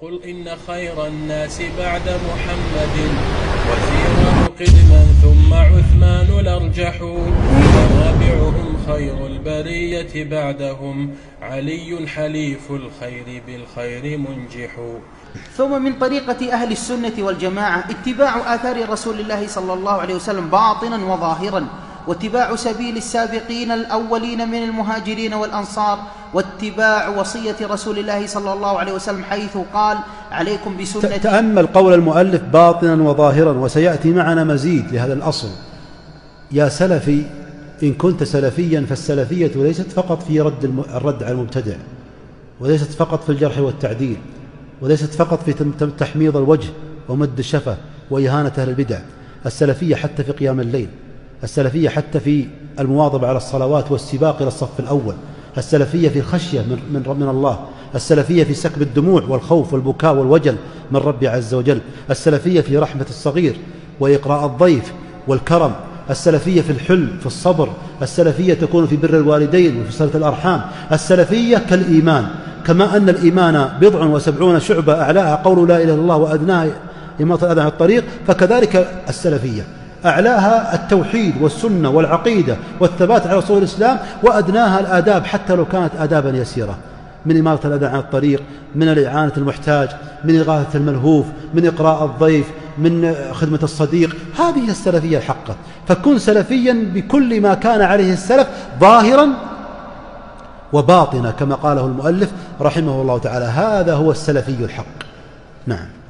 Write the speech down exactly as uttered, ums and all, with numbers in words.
قل إن خير الناس بعد محمد وزيره قدما ثم عثمان الأرجح ورابعهم خير البرية بعدهم علي حليف الخير بالخير منجح. ثم من طريقة أهل السنة والجماعة اتباع آثار رسول الله صلى الله عليه وسلم باطنا وظاهرا، واتباع سبيل السابقين الأولين من المهاجرين والأنصار، واتباع وصية رسول الله صلى الله عليه وسلم حيث قال عليكم بسنتي. تأمل قول المؤلف باطنا وظاهرا، وسيأتي معنا مزيد لهذا الأصل. يا سلفي إن كنت سلفيا فالسلفية ليست فقط في رد الرد على المبتدع، وليست فقط في الجرح والتعديل، وليست فقط في تحميض الوجه ومد الشفة وإهانة أهل البدع. السلفية حتى في قيام الليل، السلفية حتى في المواظبة على الصلوات والسباق إلى الصف الأول، السلفية في الخشية من, من, من الله، السلفية في سكب الدموع والخوف والبكاء والوجل من ربي عز وجل، السلفية في رحمة الصغير وإقراء الضيف والكرم، السلفية في الحلم في الصبر، السلفية تكون في بر الوالدين وفي صلة الأرحام. السلفية كالإيمان، كما أن الإيمان بضع وسبعون شعبة أعلاها قول لا إله إلا الله وأدناها إماطة الأذى عن الطريق، فكذلك السلفية أعلاها التوحيد والسنة والعقيدة والثبات على أصول الإسلام، وأدناها الآداب حتى لو كانت آدابا يسيرة، من إماطة الأذى عن الطريق، من الإعانة المحتاج، من إغاثة الملهوف، من إقراء الضيف، من خدمة الصديق. هذه السلفية الحقة. فكن سلفيا بكل ما كان عليه السلف ظاهرا وباطنا كما قاله المؤلف رحمه الله تعالى. هذا هو السلفي الحق. نعم.